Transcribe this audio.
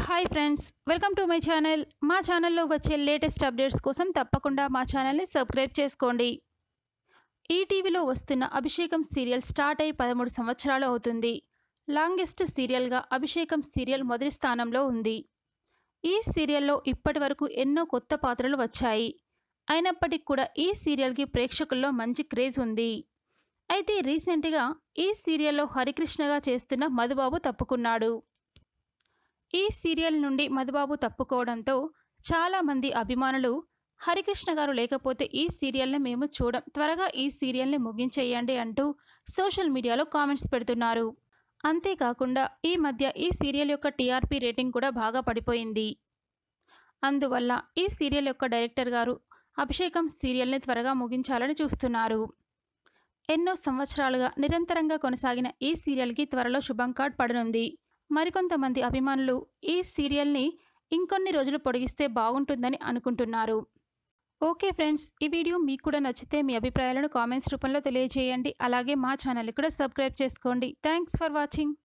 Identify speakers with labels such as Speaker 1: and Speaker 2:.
Speaker 1: Hi friends, welcome to my channel. మా ఛానల్లో వచ్చే లేటెస్ట్ అప్డేట్స్ కోసం తప్పకుండా మా ఛానల్ని సబ్స్క్రైబ్ చేసుకోండి. ఈటీవీలో వస్తున్న అభిషేకం సీరియల్ స్టార్ట్ అయి 13 సంవత్సరాలు అవుతుంది. లాంగెస్ట్ సీరియల్గా అభిషేకం సీరియల్ మొదటి స్థానంలో ఉంది. ఈ సీరియల్లో ఇప్పటి వరకు ఎన్నో కొత్త పాత్రలు వచ్చాయి. అయినప్పటికీ కూడా ఈ సీరియల్కి ప్రేక్షకుల్లో మంచి క్రేజ్ ఉంది. అయితే రీసెంట్గా ఈ సీరియల్లో హరికృష్ణగా చేస్తున్న మధుబాబు తప్పుకున్నాడు. ఈ సీరియల్ నుండి మధుబాబు తప్పుకోవడంతో చాలామంది అభిమానులు హరికృష్ణ గారు లేకపోతే ఈ సీరియల్ని మేము చూడం, త్వరగా ఈ సీరియల్ని ముగించేయండి అంటూ సోషల్ మీడియాలో కామెంట్స్ పెడుతున్నారు. అంతేకాకుండా ఈ మధ్య ఈ సీరియల్ యొక్క టీఆర్పీ రేటింగ్ కూడా బాగా పడిపోయింది. అందువల్ల ఈ సీరియల్ యొక్క డైరెక్టర్ గారు అభిషేకం సీరియల్ని త్వరగా ముగించాలని చూస్తున్నారు. ఎన్నో సంవత్సరాలుగా నిరంతరంగా కొనసాగిన ఈ సీరియల్కి త్వరలో శుభం కార్డ్ పడనుంది. మరికొంతమంది అభిమానులు ఈ సీరియల్ని ఇంకొన్ని రోజులు పొడిగిస్తే బాగుంటుందని అనుకుంటున్నారు. ఓకే ఫ్రెండ్స్, ఈ వీడియో మీకు కూడా నచ్చితే మీ అభిప్రాయాలను కామెంట్స్ రూపంలో తెలియజేయండి. అలాగే మా ఛానల్ని కూడా సబ్స్క్రైబ్ చేసుకోండి. Thanks for watching.